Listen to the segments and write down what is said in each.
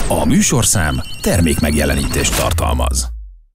A műsorszám termékmegjelenítést tartalmaz.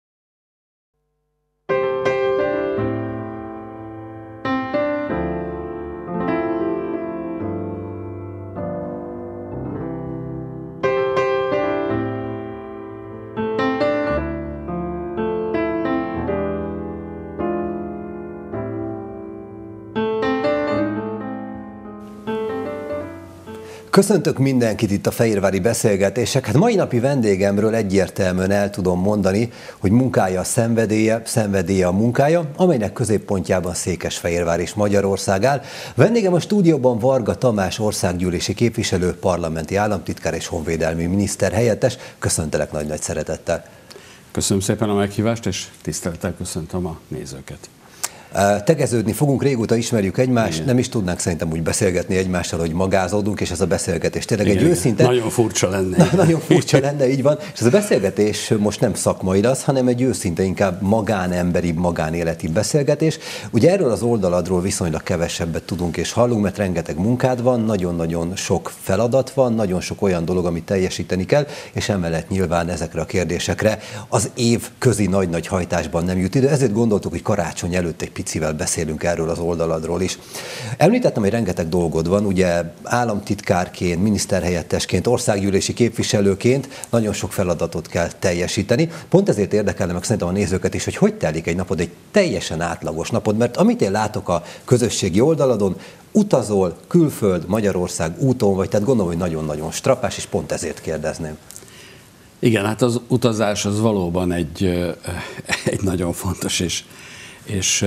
Köszöntök mindenkit itt a Fehérvári Beszélgetések. Mai napi vendégemről egyértelműen el tudom mondani, hogy munkája a szenvedélye, szenvedélye a munkája, amelynek középpontjában Székesfehérvár és Magyarország áll. Vendégem a stúdióban Varga Tamás országgyűlési képviselő, parlamenti államtitkár és honvédelmi miniszter helyettes. Köszöntelek nagy-nagy szeretettel. Köszönöm szépen a meghívást, és tisztelettel köszöntöm a nézőket. Tegeződni fogunk, régóta ismerjük egymást, igen. Nem is tudnánk szerintem úgy beszélgetni egymással, hogy magázódunk, és ez a beszélgetés tényleg igen, egy őszinte... Nagyon furcsa lenne. Nagyon furcsa lenne, így van. És ez a beszélgetés most nem szakmai lesz, hanem egy őszinte, inkább magánemberi, magánéleti beszélgetés. Ugye erről az oldaladról viszonylag kevesebbet tudunk és hallunk, mert rengeteg munkád van, nagyon-nagyon sok feladat van, nagyon sok olyan dolog, amit teljesíteni kell, és emellett nyilván ezekre a kérdésekre az év közi nagy-nagy hajtásban nem jut idő. Ezért gondoltuk, hogy karácsony előtt egy picivel beszélünk erről az oldaladról is. Említettem, hogy rengeteg dolgod van, ugye államtitkárként, miniszterhelyettesként, országgyűlési képviselőként nagyon sok feladatot kell teljesíteni. Pont ezért érdekelne meg szerintem a nézőket is, hogy telik egy napod, egy teljesen átlagos napod, mert amit én látok a közösségi oldaladon, utazol, külföld, Magyarország úton vagy, tehát gondolom, hogy nagyon-nagyon strapás, és pont ezért kérdezném. Igen, hát az utazás az valóban egy nagyon fontos és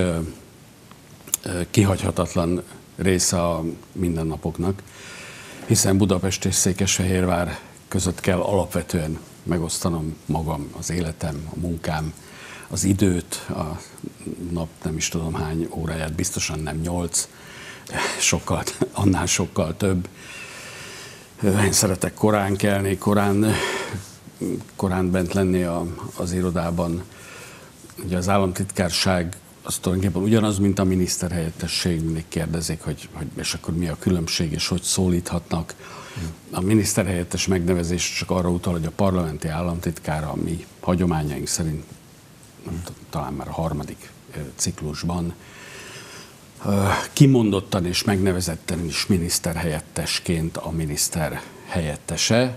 kihagyhatatlan része a mindennapoknak, hiszen Budapest és Székesfehérvár között kell alapvetően megosztanom magam, az életem, a munkám, az időt, a nap nem is tudom hány óráját, biztosan nem 8, annál sokkal több. Én szeretek korán kelni, korán bent lenni az irodában. Ugye az államtitkárság az tulajdonképpen ugyanaz, mint a miniszterhelyettesség, mindig kérdezik, hogy és akkor mi a különbség, és hogy szólíthatnak. A miniszterhelyettes megnevezés csak arra utal, hogy a parlamenti államtitkár a mi hagyományaink szerint, talán már a 3. ciklusban, kimondottan és megnevezetten is miniszterhelyettesként a miniszter helyettese.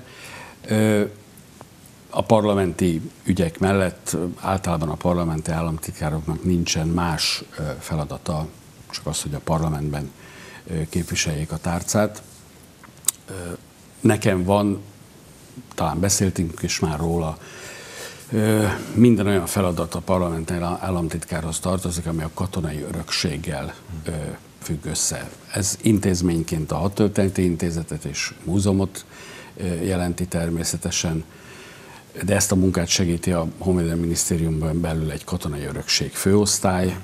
A parlamenti ügyek mellett általában a parlamenti államtitkároknak nincsen más feladata, csak az, hogy a parlamentben képviseljék a tárcát. Nekem van, talán beszéltünk is már róla, minden olyan feladat a parlamenti államtitkárhoz tartozik, ami a katonai örökséggel függ össze. Ez intézményként a Hadtörténeti Intézetet és múzeumot jelenti természetesen, de ezt a munkát segíti a Honvédelmi Minisztériumban belül egy katonai örökség főosztály,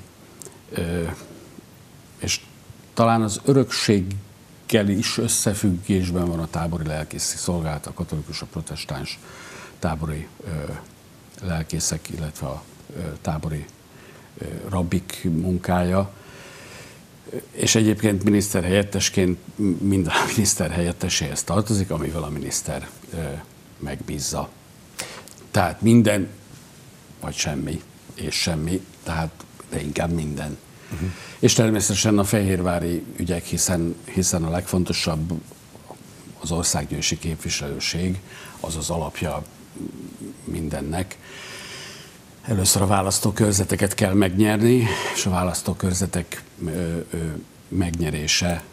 és talán az örökséggel is összefüggésben van a tábori lelkészi szolgálat, a katolikus, a protestáns tábori lelkészek, illetve a tábori rabbik munkája. És egyébként miniszterhelyettesként mind a miniszter helyetteséhez tartozik, amivel a miniszter megbízza. Tehát minden, vagy semmi, és semmi, de inkább minden. És természetesen a fehérvári ügyek, hiszen a legfontosabb az országgyűlési képviselőség, az az alapja mindennek. Először a választókörzeteket kell megnyerni, és a választókörzetek megnyerése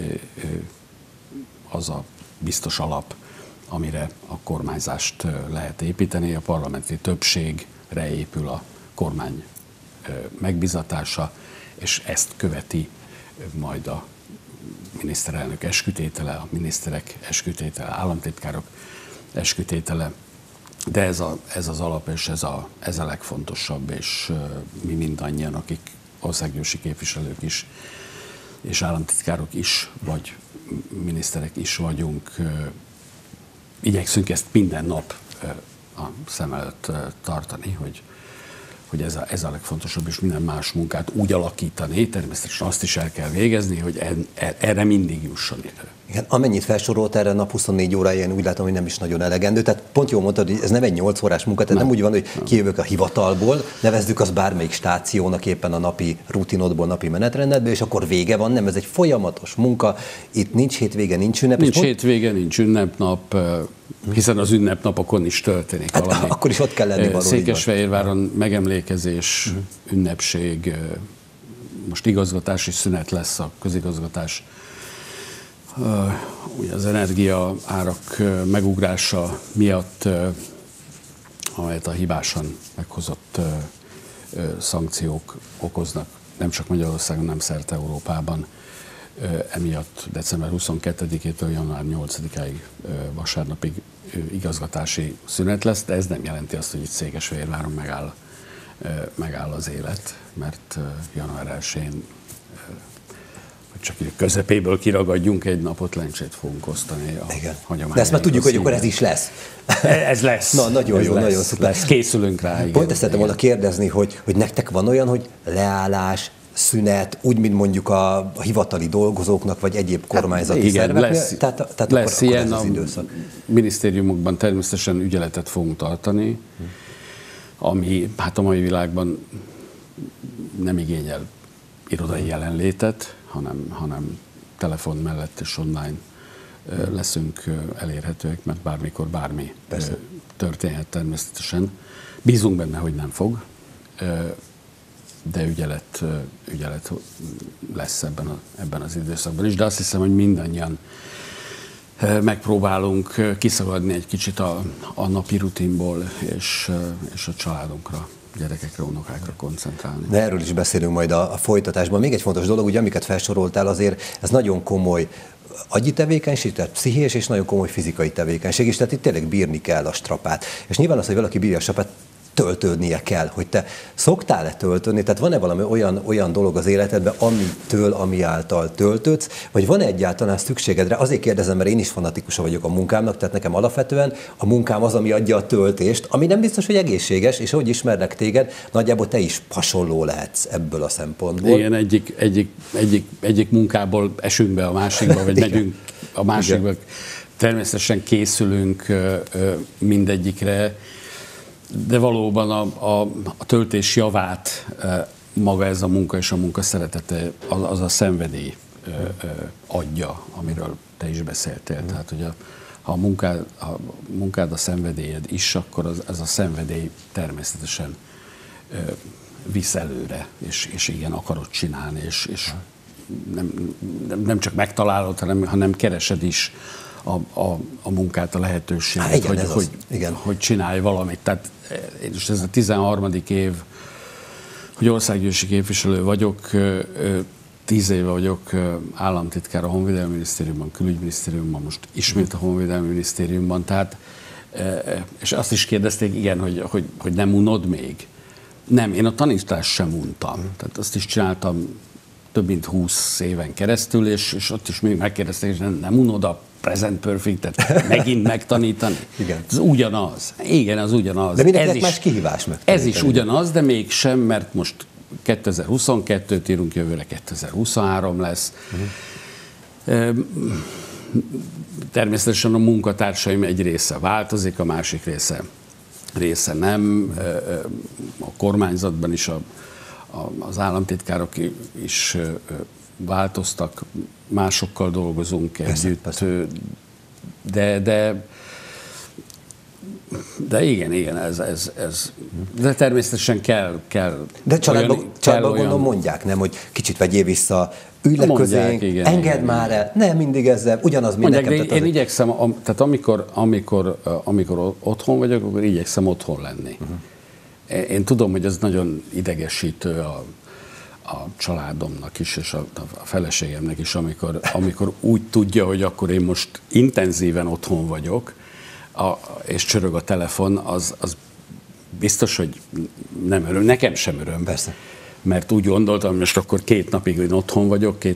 az a biztos alap, amire a kormányzást lehet építeni. A parlamenti többségre épül a kormány megbizatása, és ezt követi majd a miniszterelnök eskütétele, a miniszterek eskütétele, államtitkárok eskütétele. De ez az alap, és ez a legfontosabb, és mi mindannyian, akik országgyűlési képviselők is, és államtitkárok is, vagy miniszterek is vagyunk, igyekszünk ezt minden nap a szem előtt tartani, hogy ez a legfontosabb, és minden más munkát úgy alakítani, természetesen azt is el kell végezni, hogy erre mindig jusson idő. Igen, amennyit felsorolt erre nap 24 órája, én úgy látom, hogy nem is nagyon elegendő. Tehát pont jól mondtad, hogy ez nem egy 8 órás munka, tehát nem úgy van, hogy kijövök a hivatalból, nevezzük azt bármelyik stációnak éppen a napi rutinodból, napi menetrendedből, és akkor vége van, nem, ez egy folyamatos munka, itt nincs hétvége, nincs ünnep. Nincs hétvége, nincs ünnepnap, hiszen az ünnepnapokon is történik valami. Hát, akkor is ott kell lenni valóban. Székesfehérváron megemlékezés, ünnepség, most igazgatási szünet lesz a közigazgatás. Ugye az energia árak megugrása miatt, amelyet a hibásan meghozott szankciók okoznak, nem csak Magyarországon, nem szerte Európában. Emiatt december 22-től január 8-áig vasárnapig igazgatási szünet lesz, de ez nem jelenti azt, hogy itt Székesfehérváron megáll az élet, mert január 1-én csak közepéből kiragadjunk egy napot, lencsét fogunk osztani a hagyományos. De ezt már tudjuk, hogy akkor ez is lesz. Ez lesz. Na, nagyon ez jó, lesz, nagyon szuper. lesz. Készülünk rá. Igen, pont ezt szerettem volna kérdezni, hogy nektek van olyan, hogy leállás, szünet, úgy, mint mondjuk a hivatali dolgozóknak, vagy egyéb kormányzati szerveknél? Tehát lesz akkor ilyen, ez az időszak. Minisztériumokban természetesen ügyeletet fogunk tartani, ami hát a mai világban nem igényel irodai jelenlétet, hanem telefon mellett és online leszünk elérhetőek, mert bármikor bármi történhet természetesen. Bízunk benne, hogy nem fog, de ügyelet lesz ebben az időszakban is, de azt hiszem, hogy mindannyian megpróbálunk kiszagadni egy kicsit a napi rutinból, és a családunkra, gyerekekre, unokákra koncentrálni. De erről is beszélünk majd a folytatásban. Még egy fontos dolog, ugye amiket felsoroltál, azért ez nagyon komoly agyi tevékenység, tehát pszichés és nagyon komoly fizikai tevékenység is, tehát itt tényleg bírni kell a strapát. És nyilván az, hogy valaki bírja a strapát, töltődnie kell, hogy te szoktál-e töltődni, tehát van-e valami olyan dolog az életedben, ami által töltődsz, vagy van-e egyáltalán szükségedre? Azért kérdezem, mert én is fanatikusa vagyok a munkámnak, tehát nekem alapvetően a munkám az, ami adja a töltést, ami nem biztos, hogy egészséges, és ahogy ismerlek téged, nagyjából te is hasonló lehetsz ebből a szempontból. Igen, egyik munkából esünk be a másikba, vagy megyünk a másikba. Igen. Természetesen készülünk mindegyikre, de valóban a töltés javát maga ez a munka és a munka szeretete, az a szenvedély adja, amiről te is beszéltél. Tehát, hogy ha a munkád a szenvedélyed is, akkor ez a szenvedély természetesen visz előre, és igen, akarod csinálni, és nem csak megtalálod, hanem keresed is a munkát, a lehetőséget, hogy csinálj valamit. Tehát én is ez a 13. év, hogy országgyűlési képviselő vagyok, 10 éve vagyok államtitkár a Honvédelmi Minisztériumban, Külügyminisztériumban, most ismét a Honvédelmi Minisztériumban, tehát, és azt is kérdezték, igen, hogy nem unod még. Nem, én a tanítást sem untam. Tehát azt is csináltam több mint 20 éven keresztül, és ott is még megkérdezték, hogy nem unod a present perfect-et megint megtanítani. Igen. Ez ugyanaz. Igen, az ugyanaz. De mindenkinek más kihívás megtanítani. Ez is ugyanaz, de mégsem, mert most 2022-t írunk, jövőre 2023 lesz. Természetesen a munkatársaim egy része változik, a másik része nem. A kormányzatban is az államtitkárok is változtak, másokkal dolgozunk együtt, persze. De igen, ez. De természetesen kell. De családban gondolom mondják, nem, hogy kicsit vegyél vissza, ülj le közénk, engedd már el, nem mindig ezzel, ugyanaz mi nekem. Én igyekszem, tehát amikor otthon vagyok, akkor igyekszem otthon lenni. Én tudom, hogy ez nagyon idegesítő a családomnak is, és a feleségemnek is, amikor úgy tudja, hogy akkor én most intenzíven otthon vagyok, és csörög a telefon, az biztos, hogy nem öröm, nekem sem öröm. Persze. Mert úgy gondoltam, hogy most akkor 2 napig én otthon vagyok, 2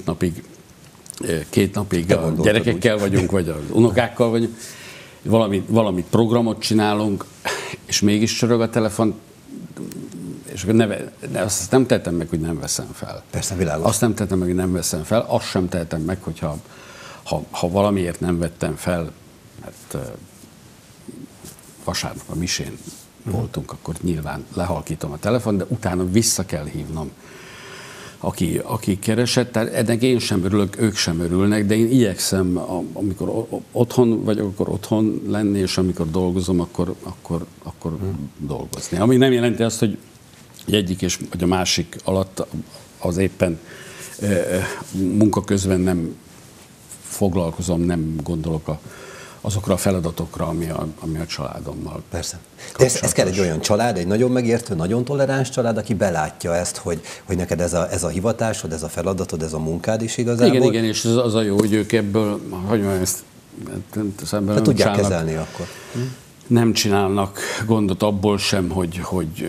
napig a gyerekekkel úgy vagyunk, vagy az unokákkal vagyunk, valamit programot csinálunk, és mégis csörög a telefon, És akkor azt nem tettem meg, hogy nem veszem fel. Persze, világos. Azt nem tettem meg, hogy nem veszem fel, azt sem tettem meg, hogyha ha valamiért nem vettem fel, mert vasárnap a misén voltunk, akkor nyilván lehalkítom a telefon, de utána vissza kell hívnom, aki keresett. Tehát ennek én sem örülök, ők sem örülnek, de én igyekszem, amikor otthon vagyok, akkor otthon lenni, és amikor dolgozom, akkor dolgozni. Ami nem jelenti azt, hogy egyik és vagy a másik alatt az éppen munka közben nem foglalkozom, nem gondolok azokra a feladatokra, ami a családommal. Persze. De ez kell egy olyan család, egy nagyon megértő, nagyon toleráns család, aki belátja ezt, hogy neked ez a hivatásod, ez a feladatod, ez a munkád is igazából. Igen, és az a jó, hogy ők ebből, hogy mondjam, ezt nem tudják kezelni akkor. Nem csinálnak gondot abból sem, hogy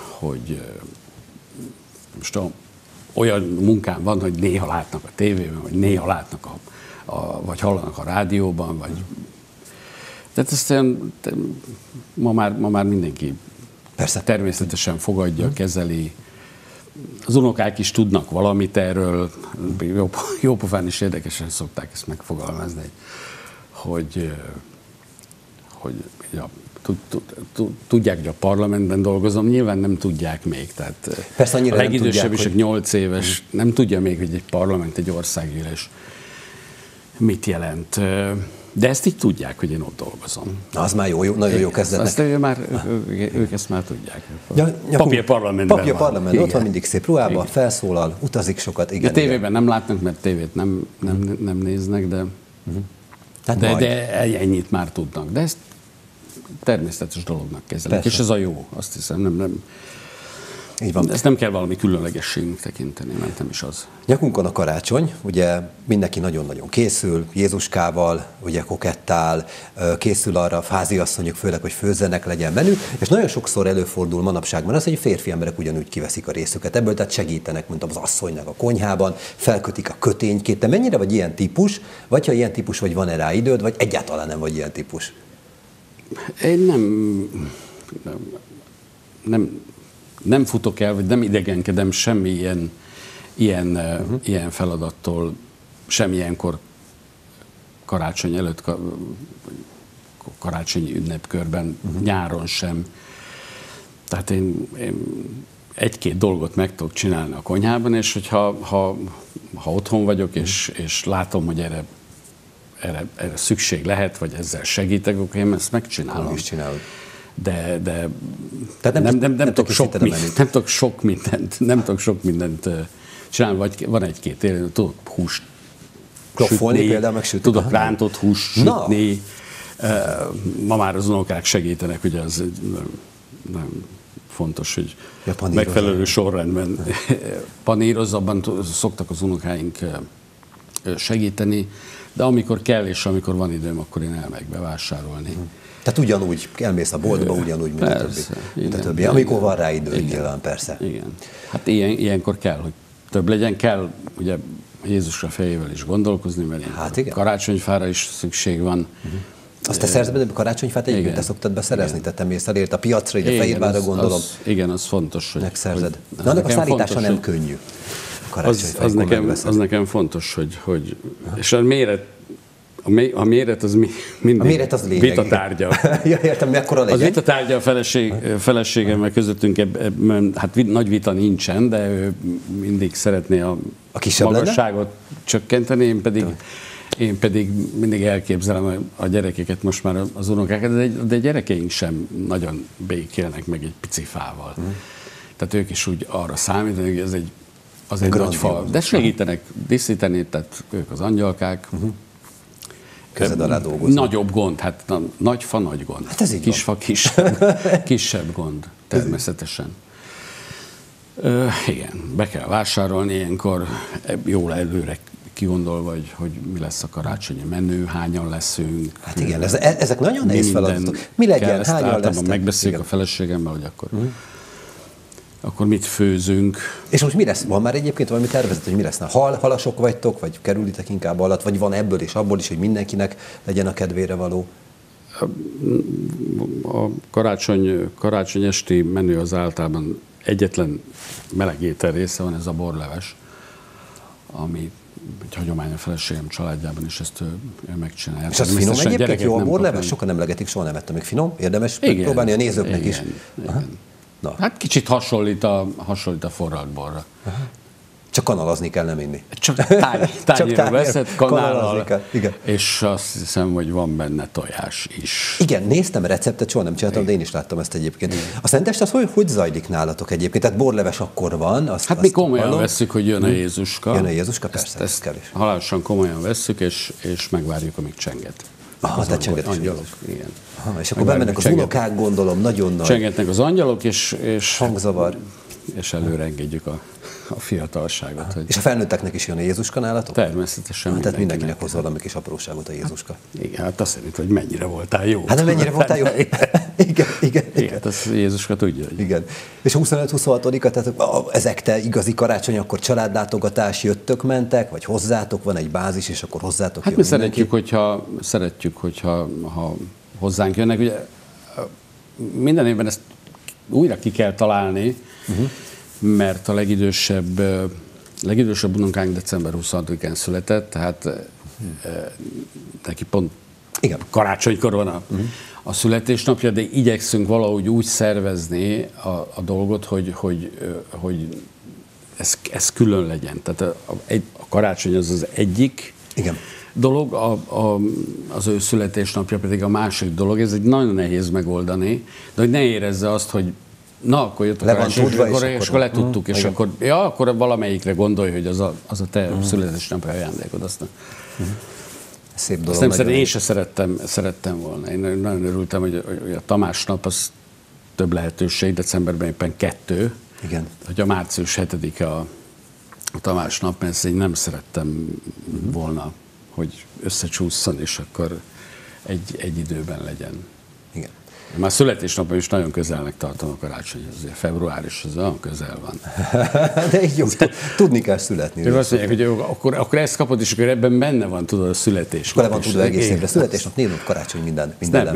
most olyan munkám van, hogy néha látnak a tévében, vagy néha látnak vagy hallanak a rádióban, vagy... Tehát ezt ma már mindenki persze természetesen fogadja, kezeli. Az unokák is tudnak valamit erről, jópofán is érdekesen szokták ezt megfogalmazni, hogy tudják, hogy a parlamentben dolgozom, nyilván nem tudják még. Tehát persze, a legidősebb is, hogy 8 éves, nem tudja még, hogy egy parlament, egy országgyűlés mit jelent. De ezt így tudják, hogy én ott dolgozom. Na, az már jó, nagyon jó kezdetnek. Ők ezt már tudják. Papírparlamentben ott van mindig szép ruhában, felszólal, utazik sokat. Igen, a tévében nem látnak, mert tévét nem néznek, de ennyit már tudnak. De ezt természetes dolognak kezelik, és ez a jó, azt hiszem, nem. Így van. Ezt nem kell valami különlegességnek tekinteni, mert nem is az. Nyakunkon a karácsony, ugye mindenki nagyon-nagyon készül, Jézuskával, ugye kokettál, készül arra a háziasszonyok főleg, hogy főzzenek, legyen menü, és nagyon sokszor előfordul manapságban az, hogy a férfi emberek ugyanúgy kiveszik a részüket ebből, tehát segítenek, mint az asszonynak a konyhában, felkötik a köténykét. Te mennyire vagy ilyen típus, vagy ha ilyen típus vagy, van-e rá időd, vagy egyáltalán nem vagy ilyen típus? Én nem futok el, vagy nem idegenkedem semmi ilyen feladattól, semmilyenkor karácsony előtt, karácsonyi ünnepkörben, nyáron sem. Tehát én egy-két dolgot meg tudok csinálni a konyhában, és hogyha otthon vagyok, és látom, hogy erre szükség lehet, vagy ezzel segítek, akkor én ezt megcsinálom. De nem tudok sok mindent csinálni, vagy van egy-két élő, tudok húst sütni, például megsütni. Tudok rántott húst sütni. Ma már az unokák segítenek, ugye az nagyon fontos, hogy megfelelő sorrendben paníroz, abban szoktak az unokáink segíteni, de amikor kell és amikor van időm, akkor én elmegyek bevásárolni. Tehát ugyanúgy elmész a boltba, ugyanúgy, mint a többi. Amikor van rá idő, nyilván, persze. Igen. Hát ilyenkor kell, hogy több legyen. Kell ugye Jézusra fejével is gondolkozni, mert karácsonyfára is szükség van. Azt te szerzed be, a karácsonyfát egyébként te szoktad beszerezni? Te mész elért a piacra, így a Fehérvárra gondolom. Igen, az fontos, hogy megszerzed. De annak a szállítása nem könnyű. Az nekem fontos, hogy és a méret az mindig vitatárgya. Ja, értem, mekkora legyen? Az vitatárgya a feleségemmel közöttünk, hát nagy vita nincsen, de ő mindig szeretné a magasságot csökkenteni, én pedig mindig elképzelem a gyerekeket, most már az unokákat, de gyerekeink sem nagyon békélnek meg egy pici fával. Tehát ők is úgy arra számítanak, hogy ez egy nagy fa. De segítenek díszíteni, tehát ők az angyalkák. Kezed alá dolgozni. Nagyobb gond, hát nagy fa, nagy gond. Hát ez így kis fa, kisebb gond, természetesen. Igen, be kell vásárolni ilyenkor, jól előre kigondolva, hogy mi lesz a karácsonyi menü, hányan leszünk. Hát igen, ezek nagyon nehéz feladatok. Mi legyen, hányan lesznek? Megbeszéljük a feleségemmel, hogy akkor mit főzünk. És most mi lesz? Van már egyébként valami tervezet, hogy mi lesz? Halasok vagytok, vagy kerülitek inkább alatt, vagy van ebből és abból is, hogy mindenkinek legyen a kedvére való? A karácsony esti menü az általában egyetlen meleg étel része van, ez a borleves, ami egy hagyomány a feleségem családjában is ezt ő megcsinálja. És az finom egyébként, jó a borleves? Sokan emlegetik, soha nem ettem még finom. Érdemes próbálni a nézőknek is. Igen. Hát kicsit hasonlít a forralt borra. Csak kanalazni kell, nem inni. Csak tányérra veszed kanállal, és azt hiszem, hogy van benne tojás is. Igen, néztem a receptet, soha nem csináltam, de én is láttam ezt egyébként. A szentest az hogy zajlik nálatok egyébként? Tehát borleves akkor van. Hát mi komolyan vesszük, hogy jön a Jézuska. Jön a Jézuska, persze. Ezt halálosan komolyan vesszük, és megvárjuk, amíg csenget. Tehát csenget is angyalok. Igen. És akkor bemennek az unokák, gondolom, nagyon nagy. Csengetnek az angyalok, és hangzavar. És előre engedjük a fiatalságot. És a felnőtteknek is jön a Jézuska nálatok? Természetesen. Tehát mindenkinek hoz valami kis apróságot a Jézuska. Igen, hát azt szerint, hogy mennyire voltál jó. Hát mennyire voltál jó. Igen. Hát azt Jézuska tudja. Igen. És 25-26-a, tehát ezek te igazi karácsony, akkor családlátogatás, jöttök, mentek, vagy hozzátok, van egy bázis, és akkor hozzátok jön. Hát mi szeretjük, hogyha hozzánk jönnek. Ugye minden évben ezt újra ki kell találni, mert a legidősebb unokánk december 26-án született, tehát neki pont karácsonykor van a születésnapja, de igyekszünk valahogy úgy szervezni a dolgot, hogy ez külön legyen. Tehát a karácsony az egyik dolog, az ő születésnapja pedig a másik dolog. Ez egy nagyon nehéz megoldani, de hogy ne érezze azt, hogy na, akkor jött a karácsonykor, és akkor letudtuk, és akkor valamelyikre gondolj, hogy az a te születésnapi ajándékod. Szép dolog. Azt nem én se szerettem volna. Én nagyon örültem, hogy a Tamás nap az több lehetőség, decemberben éppen 2. Igen. Hogy a március 7-e a Tamás nap, mert ezt én nem szerettem volna, hogy összecsússzon, és akkor egy időben legyen. Igen. Már születésnapban is nagyon közelnek tartom a karácsonyhoz. Február is az olyan közel van. De így jó, tudni kell születni. Ők azt mondják, hogy akkor ezt kapod, és akkor ebben benne van, tudod, a születésnap. Akkor le van tudva egész évre. Születésnap, névnap, karácsony, minden.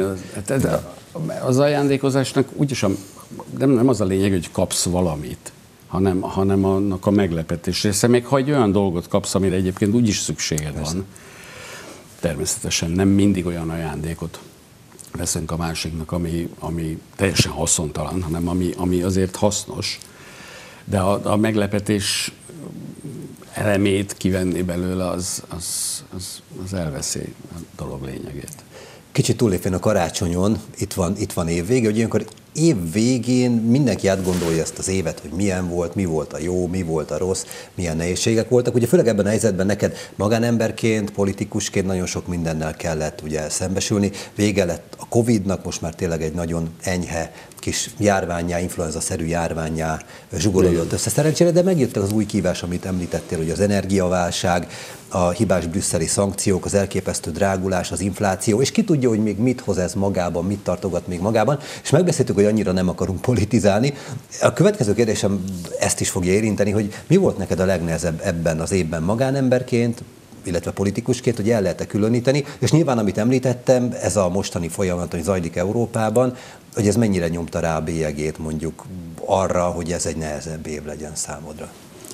Az ajándékozásnak úgyis nem az a lényeg, hogy kapsz valamit, hanem annak a meglepetés része. Még ha egy olyan dolgot kapsz, amire egyébként úgyis szükséged van, természetesen nem mindig olyan ajándékot veszünk a másiknak, ami teljesen haszontalan, hanem ami azért hasznos, de a meglepetés elemét kivenni belőle, az elveszi a dolog lényegét. Kicsit túllépvén a karácsonyon, itt van évvége, hogy ilyenkor év végén mindenki átgondolja ezt az évet, hogy milyen volt, mi volt a jó, mi volt a rossz, milyen nehézségek voltak. Ugye főleg ebben a helyzetben neked magánemberként, politikusként nagyon sok mindennel kellett ugye szembesülni. Vége lett a Covid-nak, most már tényleg egy nagyon enyhe kis járvánnyá, influenza-szerű járvánnyá zsugorodott össze szerencsére, de megjöttek az új kívás, amit említettél, hogy az energiaválság, a hibás brüsszeli szankciók, az elképesztő drágulás, az infláció, és ki tudja, hogy még mit hoz ez magában, mit tartogat még magában, és megbeszéltük, hogy annyira nem akarunk politizálni. A következő kérdésem ezt is fogja érinteni, hogy mi volt neked a legnehezebb ebben az évben magánemberként, illetve politikusként, hogy el lehet-e különíteni, és nyilván, amit említettem, ez a mostani folyamat, hogy zajlik Európában, hogy ez mennyire nyomta rá a bélyegét mondjuk arra, hogy ez egy nehezebb év legyen számodra?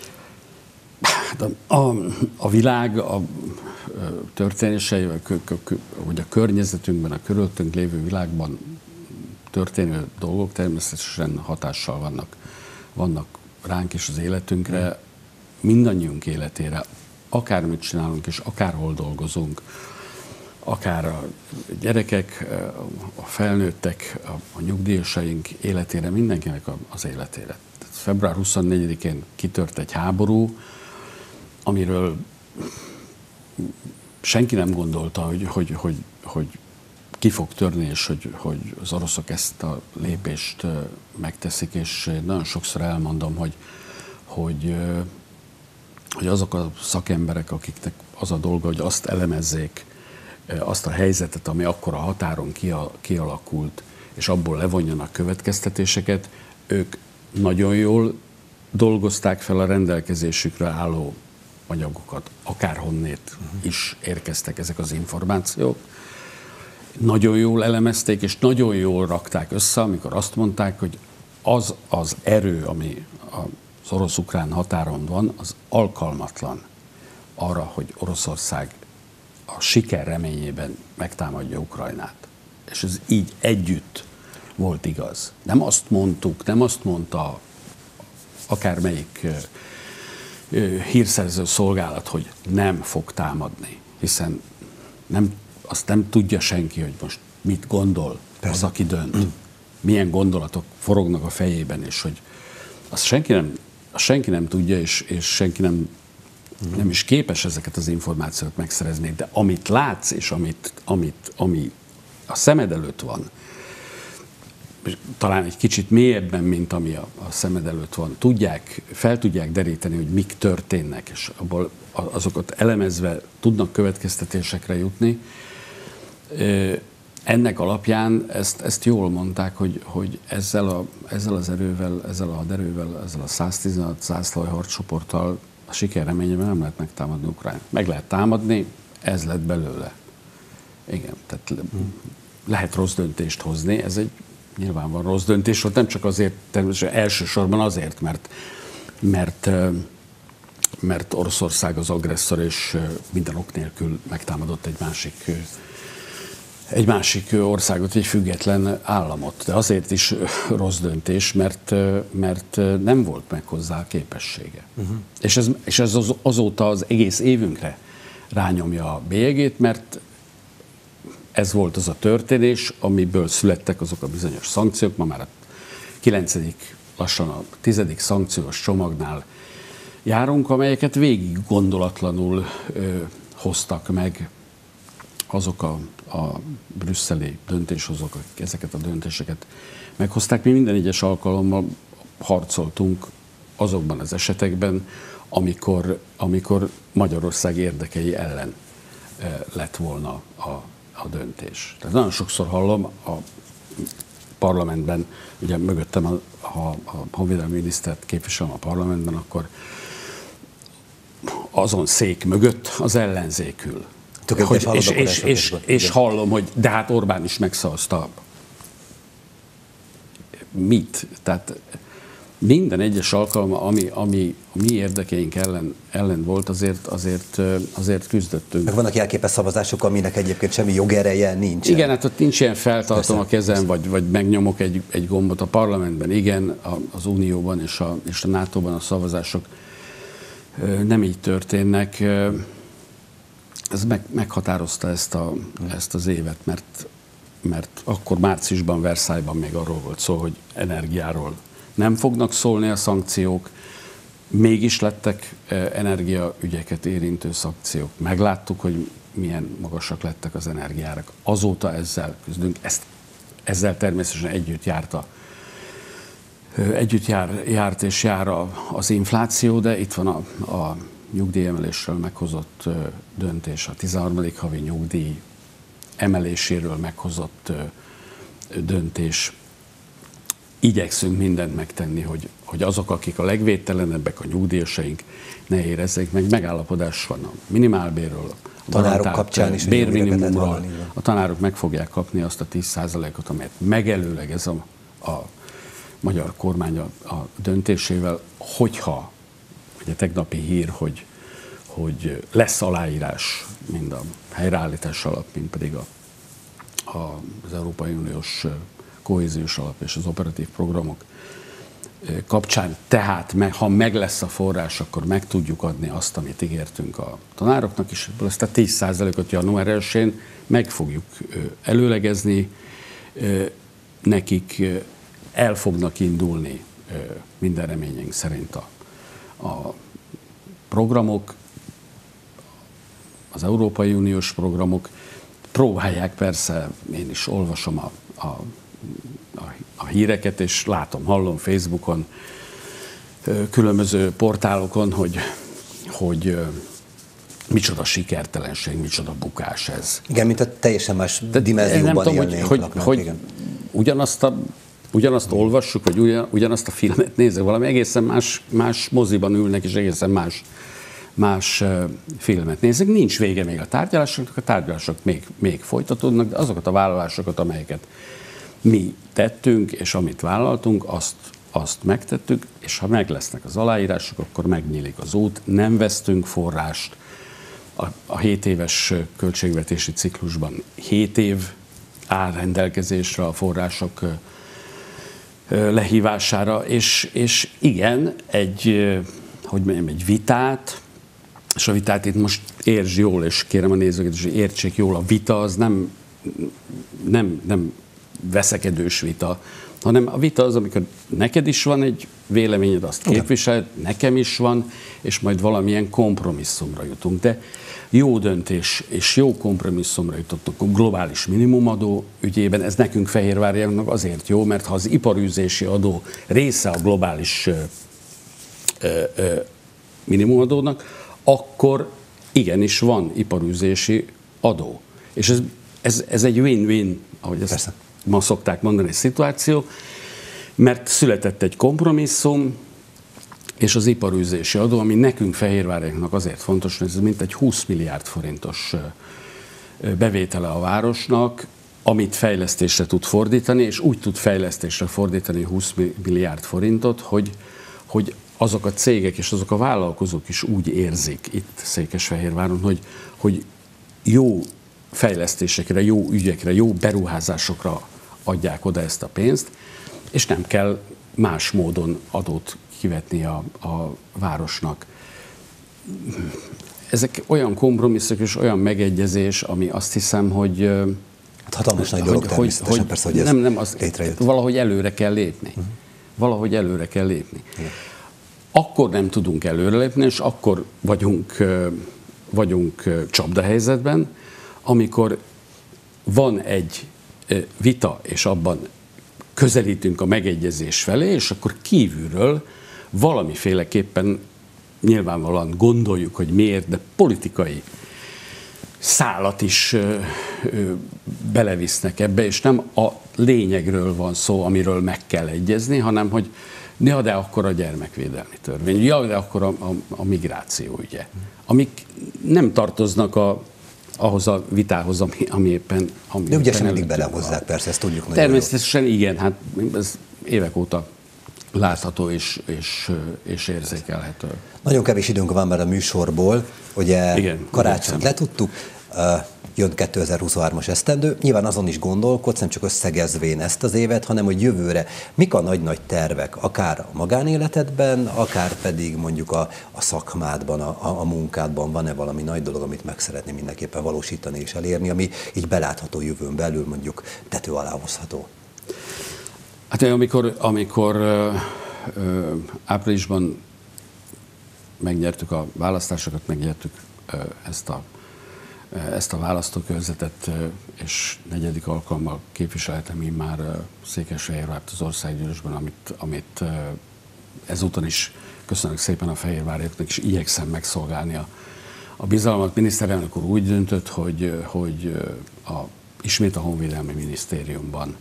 A világ, a történései, vagy a környezetünkben, a körülöttünk lévő világban történő dolgok természetesen hatással vannak ránk és az életünkre, mindannyiunk életére, akármit csinálunk és akárhol dolgozunk, akár a gyerekek, a felnőttek, a nyugdíjasaink életére, mindenkinek az életére. Február 24-én kitört egy háború, amiről senki nem gondolta, hogy ki fog törni, és hogy az oroszok ezt a lépést megteszik, és nagyon sokszor elmondom, hogy azok a szakemberek, akiknek az a dolga, hogy azt elemezzék, azt a helyzetet, ami akkor a határon kialakult, és abból levonjanak következtetéseket, ők nagyon jól dolgozták fel a rendelkezésükre álló anyagokat, akárhonnét is érkeztek ezek az információk. Nagyon jól elemezték, és nagyon jól rakták össze, amikor azt mondták, hogy az erő, ami az orosz-ukrán határon van, az alkalmatlan arra, hogy Oroszország a siker reményében megtámadja Ukrajnát. És ez így együtt volt igaz. Nem azt mondtuk, nem azt mondta akármelyik hírszerző szolgálat, hogy nem fog támadni, hiszen azt nem tudja senki, hogy most mit gondol az, aki dönt. Milyen gondolatok forognak a fejében, és hogy azt senki nem tudja, és senki nem is képes ezeket az információt megszerezni. De amit látsz, és ami a szemed előtt van, talán egy kicsit mélyebben, mint ami a szemed előtt van, fel tudják deríteni, hogy mik történnek, és abból azokat elemezve tudnak következtetésekre jutni. Ennek alapján ezt jól mondták, hogy ezzel az erővel, ezzel a haderővel, ezzel a 116 zászlói harccsoporttal a sikerreményében nem lehet megtámadni Ukrajnát. Meg lehet támadni, ez lett belőle. Igen, tehát lehet rossz döntést hozni, ez egy nyilván rossz döntés volt, nem csak azért, természetesen elsősorban azért, mert Oroszország az agresszor, és minden ok nélkül megtámadott egy másik országot, egy független államot. De azért is rossz döntés, mert nem volt meg hozzá a képessége. És ez azóta az egész évünkre rányomja a bélyegét, mert ez volt az a történés, amiből születtek azok a bizonyos szankciók. Ma már a 9., lassan a 10. szankciós csomagnál járunk, amelyeket végig gondolatlanul hoztak meg azok a brüsszeli döntéshozók, akik ezeket a döntéseket meghozták. Mi minden egyes alkalommal harcoltunk azokban az esetekben, amikor Magyarország érdekei ellen lett volna a döntés. Tehát nagyon sokszor hallom a parlamentben, ugye mögöttem a honvédelmi minisztert képviselem a parlamentben, akkor azon szék mögött az ellenzék ül. És hallom, hogy de hát Orbán is megszavazta. Mit? Tehát minden egyes alkalom, ami a mi érdekeink ellen volt, azért küzdöttünk. Meg vannak jelképes szavazások, aminek egyébként semmi jogereje nincs. Igen, hát ott nincs ilyen feltartom a kezem, vagy megnyomok egy gombot a parlamentben. Igen, az Unióban és a NATO-ban a szavazások nem így történnek. Ez meghatározta ezt az évet, mert akkor márciusban Versailles-ban még arról volt szó, hogy energiáról nem fognak szólni a szankciók, mégis lettek energiaügyeket érintő szankciók. Megláttuk, hogy milyen magasak lettek az energiárak. Azóta ezzel küzdünk, ezzel természetesen együtt járt és jár az infláció, de itt van a nyugdíjemelésről meghozott döntés, a 13. havi nyugdíj emeléséről meghozott döntés. Igyekszünk mindent megtenni, hogy azok, akik a legvédtelenebbek, a nyugdíjasaink, ne érezzék meg. Megállapodás van a minimálbérről, a tanárok kapcsán is bérminimumról. A tanárok meg fogják kapni azt a 10%-ot, amelyet megelőlegez a magyar kormány a döntésével, hogyha, ugye tegnapi hír, hogy lesz aláírás mind a helyreállítás alap, mind pedig az Európai Uniós kohéziós alap és az operatív programok kapcsán. Tehát, ha meg lesz a forrás, akkor meg tudjuk adni azt, amit ígértünk a tanároknak, és ezt a 10%-ot január 1-én meg fogjuk előlegezni. Nekik el fognak indulni minden reményünk szerint a programok, az Európai Uniós programok. Próbálják, persze, én is olvasom a híreket, és látom, hallom Facebookon, különböző portálokon, hogy micsoda sikertelenség, micsoda bukás ez. Igen, mint a teljesen más dimenzióban élnénk. Hogy ugyanazt olvassuk, vagy ugyanazt a filmet nézzük, valami egészen más moziban ülnek, és egészen más filmet nézzük. Nincs vége még a tárgyalásoknak, a tárgyalások még folytatódnak, de azokat a vállalásokat, amelyeket mi tettünk, és amit vállaltunk, azt megtettük, és ha meg lesznek az aláírások, akkor megnyílik az út, nem vesztünk forrást. A 7 éves költségvetési ciklusban 7 év áll rendelkezésre a források lehívására, és igen, egy vitát, és a vitát itt most értsd jól, és kérem a nézőket is, hogy értsék jól, a vita az nem veszekedős vita, hanem a vita az, amikor neked is van egy véleményed, azt képviseled, nekem is van, és majd valamilyen kompromisszumra jutunk. De jó döntés és jó kompromisszumra jutottunk a globális minimumadó ügyében. Ez nekünk fehérváriaiaknak azért jó, mert ha az iparűzési adó része a globális minimumadónak, akkor igenis van iparűzési adó. És ez egy win-win, ahogy ezt ma szokták mondani, szituáció, mert született egy kompromisszum, és az iparűzési adó, ami nekünk fehérváriaiaknak azért fontos, hogy ez mintegy 20 milliárd forintos bevétele a városnak, amit fejlesztésre tud fordítani, és úgy tud fejlesztésre fordítani 20 milliárd forintot, hogy azok a cégek és azok a vállalkozók is úgy érzik itt Székesfehérváron, hogy jó fejlesztésekre, jó ügyekre, jó beruházásokra adják oda ezt a pénzt, és nem kell más módon adót kivetni a városnak. Ezek olyan kompromisszok és olyan megegyezés, ami azt hiszem, hogy hatalmas nagy dolog természetesen, persze, hogy ez létrejött. Valahogy előre kell lépni. Valahogy előre kell lépni. Igen. Akkor nem tudunk előrelépni, és akkor vagyunk csapdahelyzetben, amikor van egy vita, és abban közelítünk a megegyezés felé, és akkor kívülről valamiféleképpen nyilvánvalóan gondoljuk, hogy miért, de politikai szálat is belevisznek ebbe, és nem a lényegről van szó, amiről meg kell egyezni, hanem hogy ja, de akkor a gyermekvédelmi törvény, ja, de akkor a migráció ügye, amik nem tartoznak ahhoz a vitához, ami éppen... De ugye mindig belehozzák, persze, ezt tudjuk nagyon természetesen jól. Igen, hát ez évek óta látható és érzékelhető. Nagyon kevés időnk van már a műsorból, ugye igen, karácsonyt letudtuk, jön 2023-as esztendő, nyilván azon is gondolkodsz, nem csak összegezvén ezt az évet, hanem hogy jövőre mik a nagy-nagy tervek, akár a magánéletedben, akár pedig mondjuk a szakmádban, a munkádban van-e valami nagy dolog, amit meg szeretné mindenképpen valósítani és elérni, ami így belátható jövőn belül mondjuk tető alá hozható? Hát amikor áprilisban megnyertük a választásokat, megnyertük ezt a választókörzetet, és 4. alkalommal képviselhetem én már Székesfehérvárt az országgyűlésben, amit ezúton is köszönök szépen a fehérváriaknak, és igyekszem megszolgálni a bizalmat. Miniszterelnök úr úgy döntött, hogy ismét a Honvédelmi Minisztériumban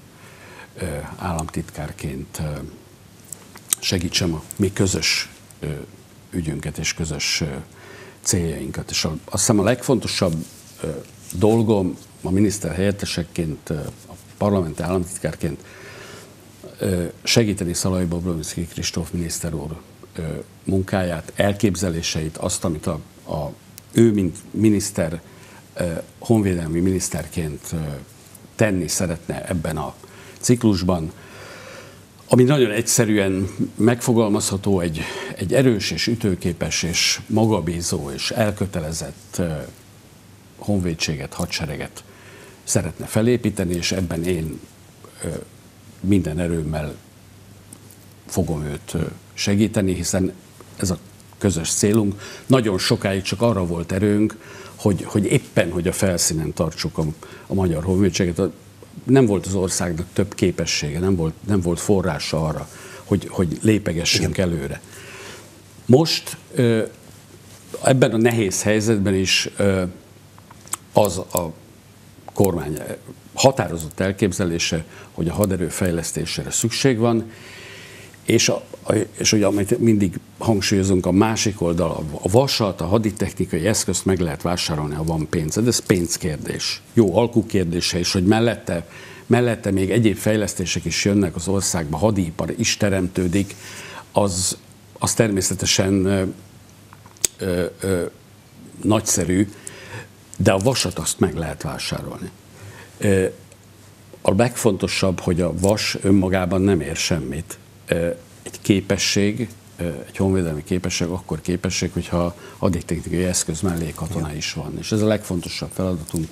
államtitkárként segítsem a mi közös ügyünket és közös céljainkat. És azt hiszem a legfontosabb dolgom a miniszter helyetteseként, a parlamenti államtitkárként segíteni Szalai Bobrovszky Kristóf miniszter úr munkáját, elképzeléseit, azt, amit ő, mint miniszter, honvédelmi miniszterként tenni szeretne ebben a ciklusban, ami nagyon egyszerűen megfogalmazható, egy erős és ütőképes és magabízó és elkötelezett honvédséget, hadsereget szeretne felépíteni, és ebben én minden erőmmel fogom őt segíteni, hiszen ez a közös célunk. Nagyon sokáig csak arra volt erőnk, hogy éppen, hogy a felszínen tartsuk a magyar honvédséget. Nem volt az országnak több képessége, nem volt forrása arra, hogy lépegessünk előre. Most ebben a nehéz helyzetben is az a kormány határozott elképzelése, hogy a haderő fejlesztésére szükség van, és hogy amit mindig hangsúlyozunk, a másik oldal, a vasat, a haditechnikai eszközt meg lehet vásárolni, ha van pénz. De ez pénzkérdés. Jó alkukérdése is, hogy mellette mellette még egyéb fejlesztések is jönnek az országba, hadipar is teremtődik, az természetesen nagyszerű, de a vasat azt meg lehet vásárolni. A legfontosabb, hogy a vas önmagában nem ér semmit. Egy képesség, egy honvédelmi képesség akkor képesség, hogyha haditechnikai eszköz mellé katona is van. És ez a legfontosabb feladatunk.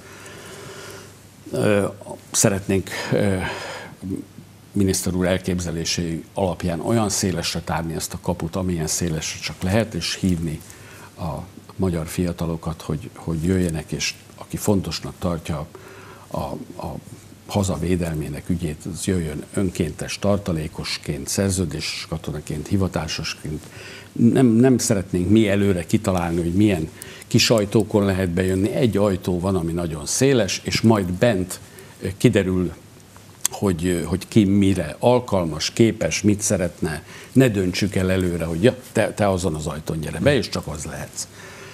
Szeretnénk miniszter úr elképzelései alapján olyan szélesre tárni ezt a kaput, amilyen szélesre csak lehet, és hívni a magyar fiatalokat, hogy jöjjenek, és aki fontosnak tartja a haza védelmének ügyét, az jöjjön önkéntes, tartalékosként, szerződéses katonaként, hivatásosként. Nem szeretnénk mi előre kitalálni, hogy milyen kis ajtókon lehet bejönni. Egy ajtó van, ami nagyon széles, és majd bent kiderül, hogy ki mire alkalmas, képes, mit szeretne. Ne döntsük el előre, hogy ja, te azon az ajtón gyere be, és csak az lehetsz.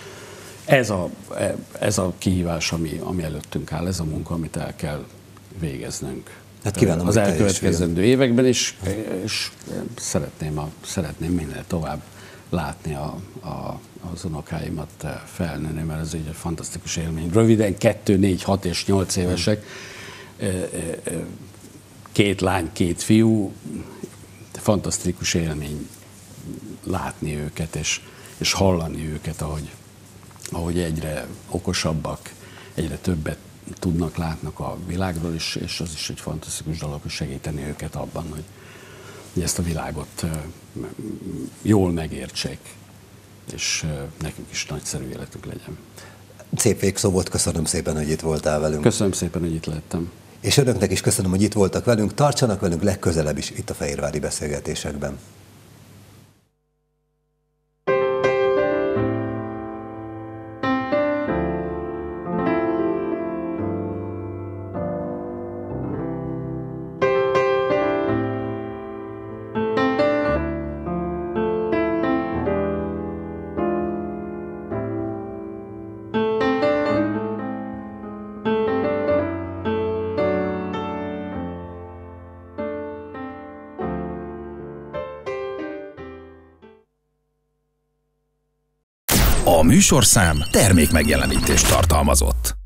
Ez a kihívás, ami előttünk áll, ez a munka, amit el kell végeznünk. Hát kívánom, az elkövetkezendő években, és szeretném minél tovább látni az unokáimat felnőni, mert ez egy fantasztikus élmény. Röviden 2, 4, 6 és 8 évesek, 2 lány, 2 fiú, fantasztikus élmény látni őket, és hallani őket, ahogy egyre okosabbak, egyre többet tudnak, látnak a világról, és az is egy fantasztikus dolog, hogy segíteni őket abban, hogy ezt a világot jól megértsék, és nekünk is nagyszerű életük legyen. Szép végszó volt, köszönöm szépen, hogy itt voltál velünk. Köszönöm szépen, hogy itt lettem. És önöknek is köszönöm, hogy itt voltak velünk. Tartsanak velünk legközelebb is itt a Fehérvári Beszélgetésekben. A műsorszám termékmegjelenítést tartalmazott.